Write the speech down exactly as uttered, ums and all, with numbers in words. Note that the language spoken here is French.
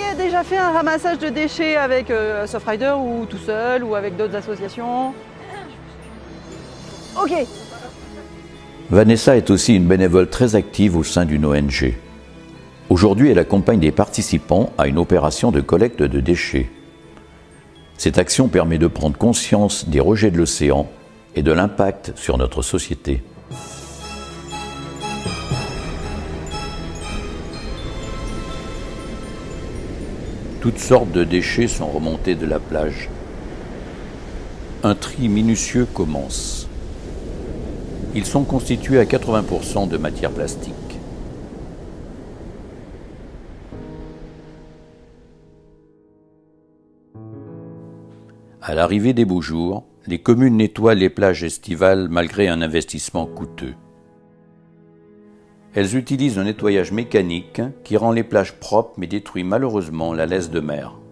avez déjà fait un ramassage de déchets avec euh, Softrider ou tout seul ou avec d'autres associations? Ok. Vanessa est aussi une bénévole très active au sein d'une O N G. Aujourd'hui, elle accompagne des participants à une opération de collecte de déchets. Cette action permet de prendre conscience des rejets de l'océan et de l'impact sur notre société. Toutes sortes de déchets sont remontés de la plage. Un tri minutieux commence. Ils sont constitués à quatre-vingts pour cent de matière plastique. À l'arrivée des beaux jours, les communes nettoient les plages estivales malgré un investissement coûteux. Elles utilisent un nettoyage mécanique qui rend les plages propres mais détruit malheureusement la laisse de mer.